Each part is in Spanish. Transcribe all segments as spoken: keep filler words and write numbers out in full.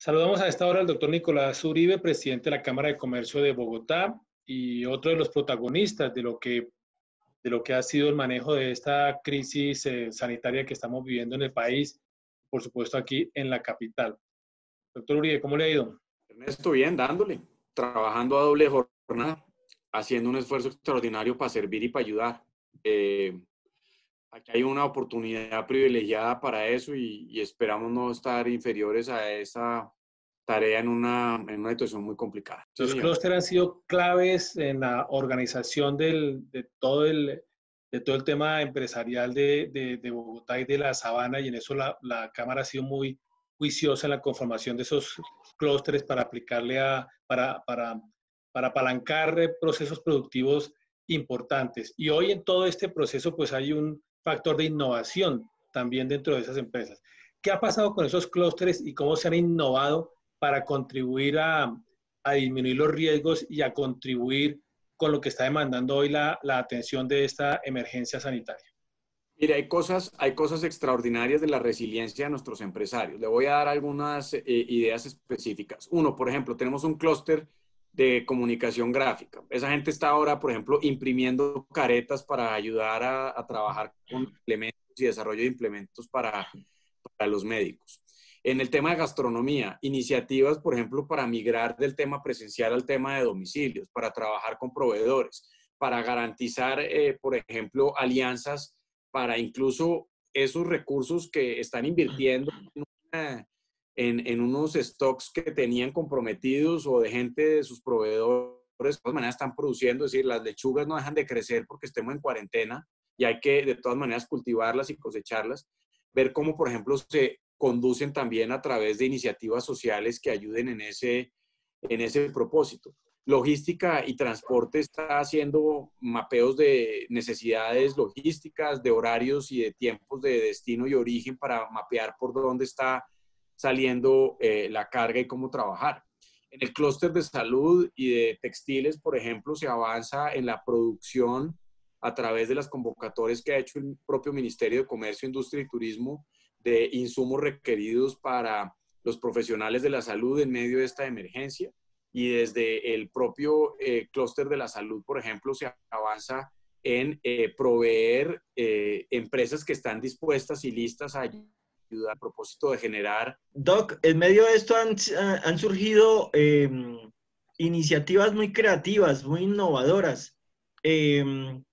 Saludamos a esta hora al doctor Nicolás Uribe, presidente de la Cámara de Comercio de Bogotá y otro de los protagonistas de lo que, de lo que ha sido el manejo de esta crisis eh, sanitaria que estamos viviendo en el país, por supuesto aquí en la capital. Doctor Uribe, ¿cómo le ha ido? Ernesto, bien, dándole, trabajando a doble jornada, haciendo un esfuerzo extraordinario para servir y para ayudar. Eh, aquí hay una oportunidad privilegiada para eso y, y esperamos no estar inferiores a esa tarea en una, en una situación muy complicada. Sí, Los señor. clústeres han sido claves en la organización del, de, todo el, de todo el tema empresarial de, de, de Bogotá y de la Sabana, y en eso la, la Cámara ha sido muy juiciosa en la conformación de esos clústeres para aplicarle a, para, para, para apalancar procesos productivos importantes. Y hoy en todo este proceso pues hay un factor de innovación también dentro de esas empresas. ¿Qué ha pasado con esos clústeres y cómo se han innovado para contribuir a, a disminuir los riesgos y a contribuir con lo que está demandando hoy la, la atención de esta emergencia sanitaria? Mire, hay cosas, hay cosas extraordinarias de la resiliencia de nuestros empresarios. Le voy a dar algunas eh, ideas específicas. Uno, por ejemplo, tenemos un clúster de comunicación gráfica. Esa gente está ahora, por ejemplo, imprimiendo caretas para ayudar a, a trabajar con implementos y desarrollo de implementos para, para los médicos. En el tema de gastronomía, iniciativas, por ejemplo, para migrar del tema presencial al tema de domicilios, para trabajar con proveedores, para garantizar, eh, por ejemplo, alianzas para incluso esos recursos que están invirtiendo en, una, en, en unos stocks que tenían comprometidos o de gente de sus proveedores, de todas maneras están produciendo, es decir, las lechugas no dejan de crecer porque estemos en cuarentena y hay que de todas maneras cultivarlas y cosecharlas, ver cómo, por ejemplo, se conducen también a través de iniciativas sociales que ayuden en ese, en ese propósito. Logística y transporte está haciendo mapeos de necesidades logísticas, de horarios y de tiempos de destino y origen para mapear por dónde está saliendo eh, la carga y cómo trabajar. En el clúster de salud y de textiles, por ejemplo, se avanza en la producción a través de las convocatorias que ha hecho el propio Ministerio de Comercio, Industria y Turismo de insumos requeridos para los profesionales de la salud en medio de esta emergencia. Y desde el propio eh, clúster de la salud, por ejemplo, se avanza en eh, proveer eh, empresas que están dispuestas y listas a ayudar a propósito de generar. Doc, en medio de esto han, han surgido eh, iniciativas muy creativas, muy innovadoras. Eh,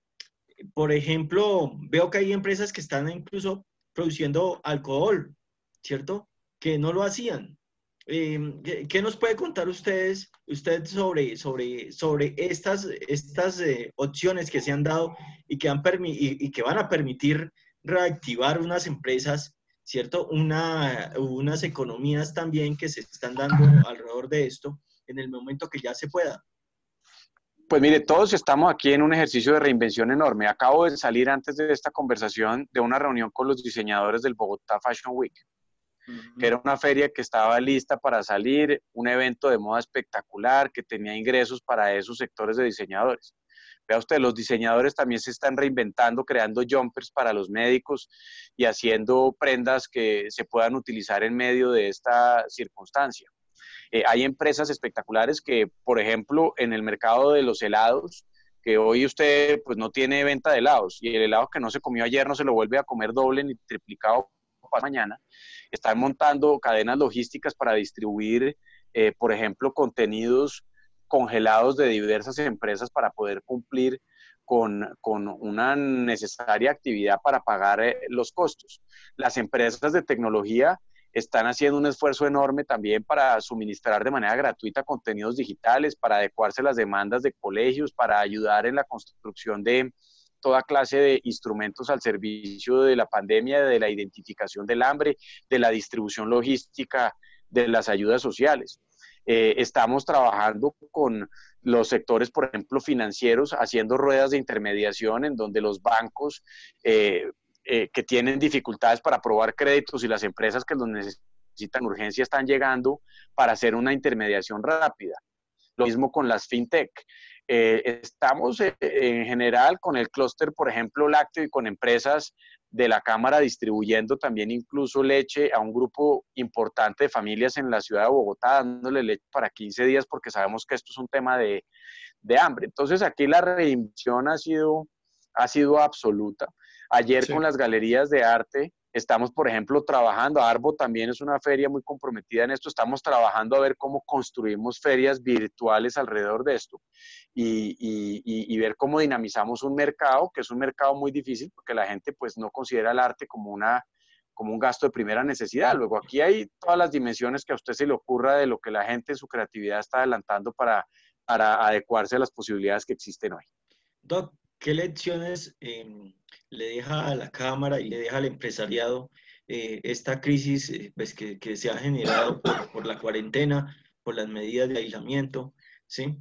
por ejemplo, veo que hay empresas que están incluso produciendo alcohol, ¿cierto? Que no lo hacían. Eh, ¿qué, ¿Qué nos puede contar ustedes, usted sobre, sobre, sobre estas, estas eh, opciones que se han dado y que, han permi y, y que van a permitir reactivar unas empresas, ¿cierto? Una, unas economías también que se están dando alrededor de esto en el momento que ya se pueda? Pues mire, todos estamos aquí en un ejercicio de reinvención enorme. Acabo de salir antes de esta conversación de una reunión con los diseñadores del Bogotá Fashion Week, uh-huh. que era una feria que estaba lista para salir, un evento de moda espectacular que tenía ingresos para esos sectores de diseñadores. Vea usted, los diseñadores también se están reinventando, creando jumpers para los médicos y haciendo prendas que se puedan utilizar en medio de esta circunstancia. Eh, hay empresas espectaculares que, por ejemplo, en el mercado de los helados, que hoy usted pues no tiene venta de helados y el helado que no se comió ayer no se lo vuelve a comer doble ni triplicado para mañana, están montando cadenas logísticas para distribuir, eh, por ejemplo, contenidos congelados de diversas empresas para poder cumplir con, con una necesaria actividad para pagar eh, los costos. Las empresas de tecnología están haciendo un esfuerzo enorme también para suministrar de manera gratuita contenidos digitales, para adecuarse a las demandas de colegios, para ayudar en la construcción de toda clase de instrumentos al servicio de la pandemia, de la identificación del hambre, de la distribución logística, de las ayudas sociales. Eh, estamos trabajando con los sectores, por ejemplo, financieros, haciendo ruedas de intermediación en donde los bancos eh, Eh, que tienen dificultades para aprobar créditos y las empresas que los necesitan urgencia están llegando para hacer una intermediación rápida. Lo mismo con las fintech. Eh, estamos eh, en general con el clúster, por ejemplo, lácteo y con empresas de la Cámara distribuyendo también incluso leche a un grupo importante de familias en la ciudad de Bogotá, dándole leche para quince días porque sabemos que esto es un tema de, de hambre. Entonces aquí la reinvención ha sido, ha sido absoluta. Ayer sí. Con las galerías de arte estamos, por ejemplo, trabajando, Arbo también es una feria muy comprometida en esto, estamos trabajando a ver cómo construimos ferias virtuales alrededor de esto y, y, y, y ver cómo dinamizamos un mercado, que es un mercado muy difícil porque la gente pues no considera el arte como, una, como un gasto de primera necesidad. Luego aquí hay todas las dimensiones que a usted se le ocurra de lo que la gente en su creatividad está adelantando para, para adecuarse a las posibilidades que existen hoy. Doc, ¿qué lecciones eh, le deja a la Cámara y le deja al empresariado eh, esta crisis eh, pues que, que se ha generado por, por la cuarentena, por las medidas de aislamiento? ¿Sí?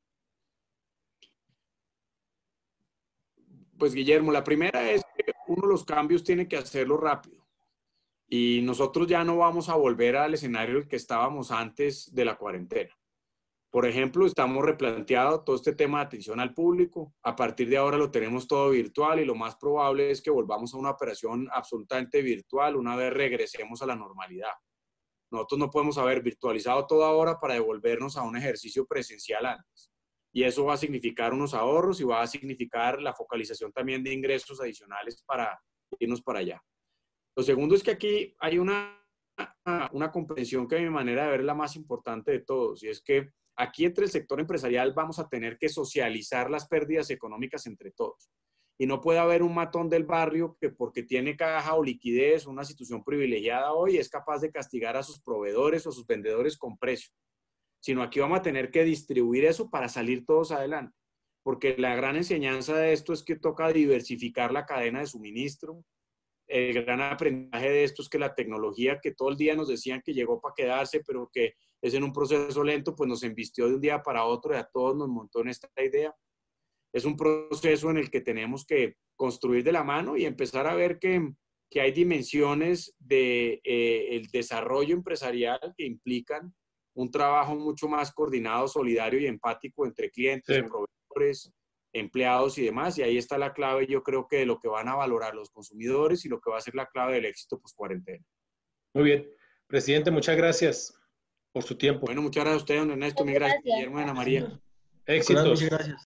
Pues Guillermo, la primera es que uno de los cambios tiene que hacerlo rápido. Y nosotros ya no vamos a volver al escenario que estábamos antes de la cuarentena. Por ejemplo, estamos replanteando todo este tema de atención al público. A partir de ahora lo tenemos todo virtual y lo más probable es que volvamos a una operación absolutamente virtual una vez regresemos a la normalidad. Nosotros no podemos haber virtualizado todo ahora para devolvernos a un ejercicio presencial antes. Y eso va a significar unos ahorros y va a significar la focalización también de ingresos adicionales para irnos para allá. Lo segundo es que aquí hay una, una comprensión que a mi manera de ver es la más importante de todos, y es que aquí entre el sector empresarial vamos a tener que socializar las pérdidas económicas entre todos. Y no puede haber un matón del barrio que porque tiene caja o liquidez, una situación privilegiada hoy, es capaz de castigar a sus proveedores o sus vendedores con precio. Sino aquí vamos a tener que distribuir eso para salir todos adelante. Porque la gran enseñanza de esto es que toca diversificar la cadena de suministro. El gran aprendizaje de esto es que la tecnología que todo el día nos decían que llegó para quedarse, pero que es en un proceso lento, pues nos embistió de un día para otro y a todos nos montó en esta idea. Es un proceso en el que tenemos que construir de la mano y empezar a ver que, que hay dimensiones del de, eh, desarrollo empresarial que implican un trabajo mucho más coordinado, solidario y empático entre clientes, sí. proveedores, empleados y demás, y ahí está la clave, yo creo que de lo que van a valorar los consumidores y lo que va a ser la clave del éxito post cuarentena. Muy bien. Presidente, muchas gracias por su tiempo. Bueno, muchas gracias a usted, don Ernesto, mi gracias, Guillermo y Ana María. Éxitos. Muchas gracias.